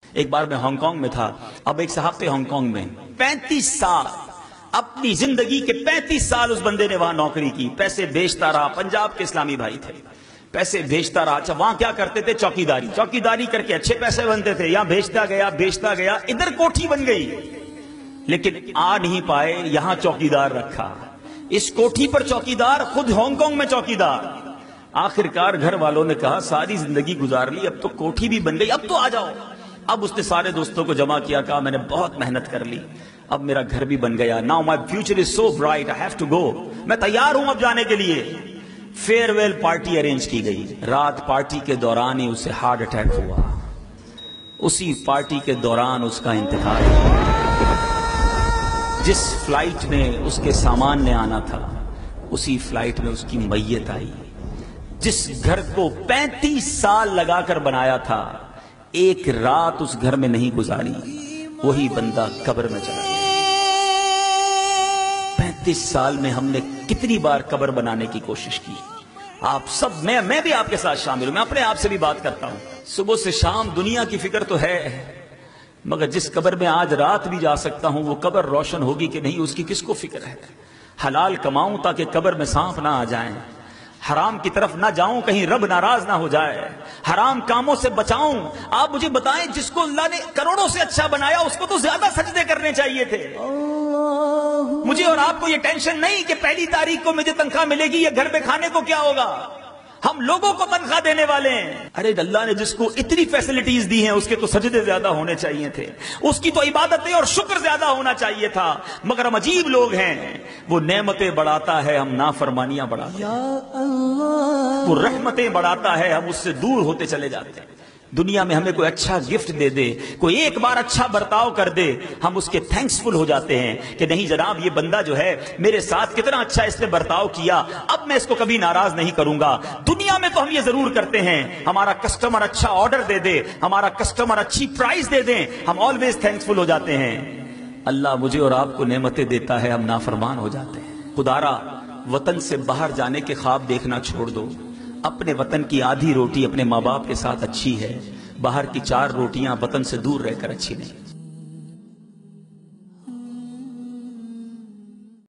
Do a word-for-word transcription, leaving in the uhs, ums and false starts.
ایک بار میں Hong Kong میں تھا. اب ایک صاحب تھے ہانگ کانگ میں, پینتیس سال اپنی زندگی کے پینتیس سال اس بندے نے وہاں نوکری کی, پیسے بھیجتا رہا. پنجاب کے اسلامی بھائی تھے, پیسے بھیجتا رہا. اچھا وہاں کیا کرتے تھے؟ چوکیداری. چوکیداری کر کے اچھے پیسے بنتے تھے. یہاں بھیجتا گیا بھیجتا گیا, ادھر کوٹھی بن گئی, لیکن آ نہیں پائے. یہاں چوکیدار رکھا, اس کوٹھی پر چوکیدار, خود ہانگ کانگ میں چوکیدار. آخر کار گھر والوں نے کہا ساری زندگی گزار لی, اب تو کوٹھی بھی بن گئی, اب تو آ جاؤ. اب اس نے سارے دوستوں کو جمع کیا, کہا میں نے بہت محنت کر لی, اب میرا گھر بھی بن گیا. Now my future is so bright, I have to go. میں تیار ہوں اب جانے کے لیے. فیئر ویل پارٹی ارینج کی گئی. رات پارٹی کے دوران ہی اسے ہارٹ اٹیک ہوا. اسی پارٹی کے دوران اس کا انتقال ہوا. جس فلائٹ میں اس کے سامان نے آنا تھا اسی فلائٹ میں اس کی میت آئی. جس گھر کو پینتیس سال لگا کر بنایا تھا, ایک رات اس گھر میں نہیں گزاری, وہی بندہ قبر میں چلا گیا. پینتیس سال میں ہم نے کتنی بار قبر بنانے کی کوشش کی. آپ سب, میں میں بھی آپ کے ساتھ شامل ہوں, میں اپنے آپ سے بھی بات کرتا ہوں. صبح سے شام دنیا کی فکر تو ہے, مگر جس قبر میں آج رات بھی جا سکتا ہوں وہ قبر روشن ہوگی کہ نہیں, اس کی کس کو فکر ہے. حلال کماؤں تاکہ قبر میں سانپ نہ آ جائیں, حرام کی طرف نہ جاؤں کہیں رب ناراض نہ ہو جائے, حرام کاموں سے بچاؤں. آپ مجھے بتائیں, جس کو اللہ نے کروڑوں سے اچھا بنایا اس کو تو زیادہ سجدے کرنے چاہیے تھے. مجھے اور آپ کو یہ ٹینشن نہیں کہ پہلی تاریخ کو مجھے تنخواہ ملے گی یا گھر پہ کھانے کو کیا ہوگا. ہم لوگوں کو تنخواہ دینے والے ہیں. ارے اللہ نے جس کو اتنی فیسلٹیز دی ہیں اس کے تو سجدے زیادہ ہونے چاہیے تھے, اس کی تو عبادتیں اور شکر زیادہ ہونا چاہیے تھا. مگر ہم عجیب لوگ ہیں, وہ نعمتیں بڑھاتا ہے ہم نافرمانیاں بڑھاتے ہیں, وہ رحمتیں بڑھاتا ہے ہم اس سے دور ہوتے چلے جاتے ہیں. دنیا میں ہمیں کوئی اچھا گفٹ دے دے, کوئی ایک بار اچھا برتاؤ کر دے, ہم اس کے تھینکس فل ہو جاتے ہیں کہ نہیں جناب یہ بندہ جو ہے میرے ساتھ کتنا اچھا اس نے برتاؤ کیا, اب میں اس کو کبھی ناراض نہیں کروں گا. دنیا میں تو ہم یہ ضرور کرتے ہیں, ہمارا کسٹمر اچھا آرڈر دے دے, ہمارا کسٹمر اچھی پرائز دے دیں, ہم آلویز تھینکس فل ہو جاتے ہیں. اللہ مجھے اور آپ کو نعمتیں دیتا ہے, ہم نافرمان ہو جاتے ہیں. خدارا وطن سے باہر جانے کے خواب دیکھنا چھوڑ دو. اپنے وطن کی آدھی روٹی اپنے ماں باپ کے ساتھ اچھی ہے, باہر کی چار روٹیاں وطن سے دور رہ کر اچھی نہیں.